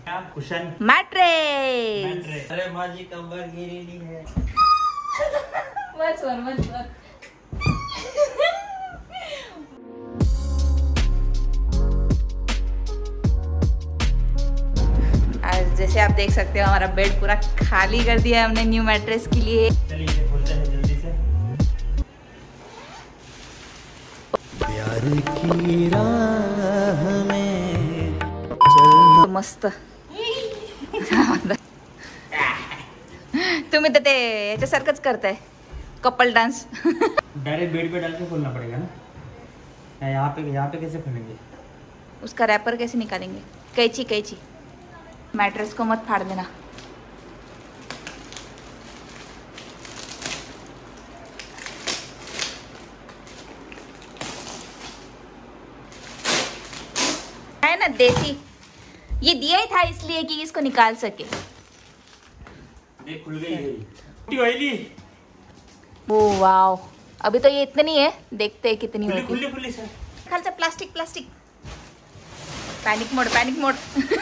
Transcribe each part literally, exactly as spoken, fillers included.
Cushion mattress. अरे माजी कंबल गिरी है। बस वर बस वर। आज जैसे आप देख सकते हो हमारा बेड पूरा खाली कर दिया है हमने न्यू मैट्रेस के लिए। चलिए खोलते हैं जल्दी से। प्यार की राह में चल मस्त तुम्ही तर ते याच्यासारखंच करताय कपल डांस। डायरेक्ट बेड पे डाल के खोलना पड़ेगा ना। यहाँ पे यहाँ पे कैसे खोलेंगे? उसका रैपर कैसे निकालेंगे? कैची कैची। मैट्रेस को मत फाड़ देना। है ना देसी, ये दिया ही था इसलिए कि इसको निकाल सके। देख खुल गई। ओ वाओ, अभी तो ये इतनी है, देखते हैं कितनी होगी। खुली खुली सर। खालचा plastic plastic. Panic mode panic mode.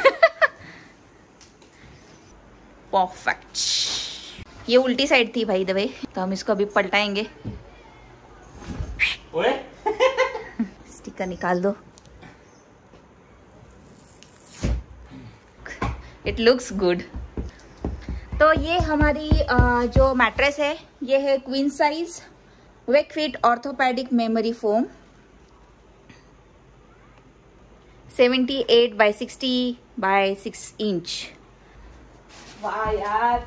Perfect. ये उल्टी साइड थी भाई द वे, तो हम इसको अभी पलटाएंगे। ओए स्टिकर निकाल दो। It looks good. तो ये हमारी जो मैट्रेस है ये है queen size Wakefit orthopaedic memory foam, seventy eight by sixty by six inch. वाह यार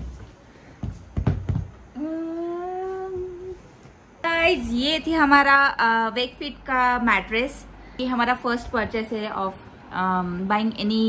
गाइस, ये थी हमारा वेकफिट का मैट्रेस। ये हमारा फर्स्ट परचेस है of buying any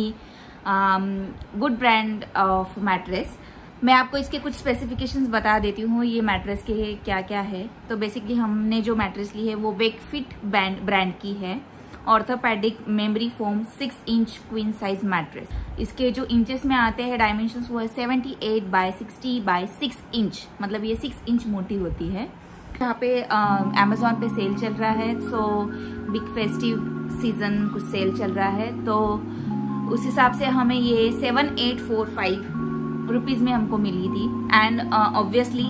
good brand of mattress. मैं आपको इसके कुछ स्पेसिफिकेशंस बता देती हूँ ये मैट्रेस के क्या क्या है। तो बेसिकली हमने जो मैट्रेस ली है वो वेकफिट ब्रांड की है, orthopaedic memory foam six inch queen size mattress. इसके जो इंचेस में आते हैं डायमेंशंस वो है seventy eight by sixty by six inch, मतलब ये सिक्स इंच मोटी होती है। यहाँ पे अमेजोन पे सेल चल रहा है, सो बिग फेस्टिव सीजन कुछ सेल चल रहा है, तो उस हिसाब से हमें ये seven eight four five rupees में हमको मिली थी। एंड ऑब्वियसली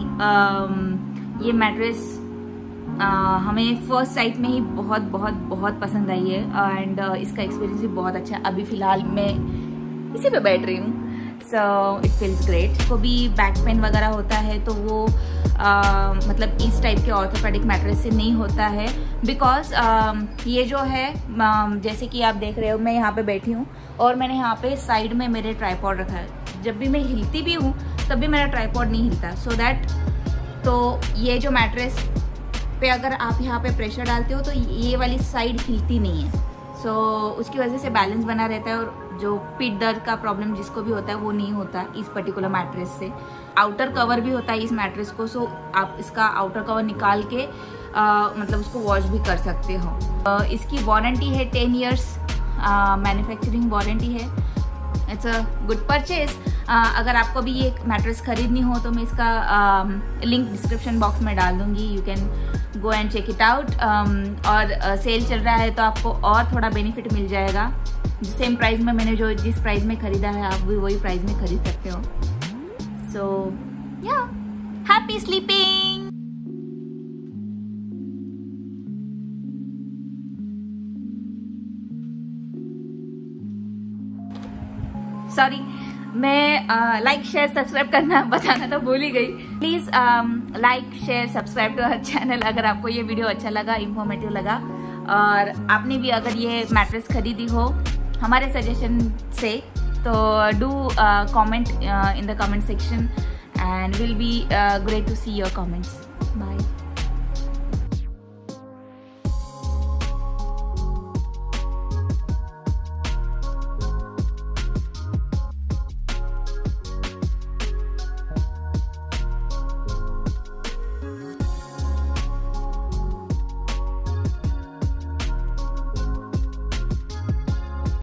ये मैट्रेस uh, हमें फर्स्ट साइट में ही बहुत बहुत बहुत पसंद आई है एंड uh, इसका एक्सपीरियंस भी बहुत अच्छा है। अभी फिलहाल मैं इसी पे बैठ रही हूँ, सो इट फील्स ग्रेट। को भी बैक पेन वगैरह होता है तो वो uh, मतलब इस टाइप के ऑर्थोपेडिक मैट्रेस से नहीं होता है, बिकॉज uh, ये जो है uh, जैसे कि आप देख रहे हो मैं यहाँ पे बैठी हूँ और मैंने यहाँ पे साइड में मेरे ट्राइपॉड रखा है। जब भी मैं हिलती भी हूँ तब भी मेरा ट्राइपॉड नहीं हिलता, सो so दैट तो ये जो मैट्रेस पे अगर आप यहाँ पे प्रेशर डालते हो तो ये वाली साइड हिलती नहीं है, सो so, उसकी वजह से बैलेंस बना रहता है और जो पीठ दर्द का प्रॉब्लम जिसको भी होता है वो नहीं होता इस पर्टिकुलर मैट्रेस से। आउटर कवर भी होता है इस मैट्रेस को, सो so आप इसका आउटर कवर निकाल के आ, मतलब उसको वॉश भी कर सकते हो। आ, इसकी वारंटी है टेन ईयर्स मैन्युफैक्चरिंग वारंटी है। It's a good purchase. अगर आपको भी ये मैट्रेस खरीदनी हो तो मैं इसका लिंक डिस्क्रिप्शन बॉक्स में डाल दूंगी, you can go and check it out. और सेल uh, चल रहा है तो आपको और थोड़ा बेनिफिट मिल जाएगा। सेम प्राइस में मैंने जो जिस प्राइस में खरीदा है आप भी वही प्राइस में खरीद सकते हो। So yeah happy sleeping. Sorry, मैं लाइक शेयर सब्सक्राइब करना बताना तो भूल ही गई। Please like share subscribe to our channel अगर आपको ये वीडियो अच्छा लगा, इंफॉर्मेटिव लगा और आपने भी अगर ये मैट्रेस खरीदी हो हमारे सजेशन से तो do comment in the comment section and will be great to see your comments. Bye.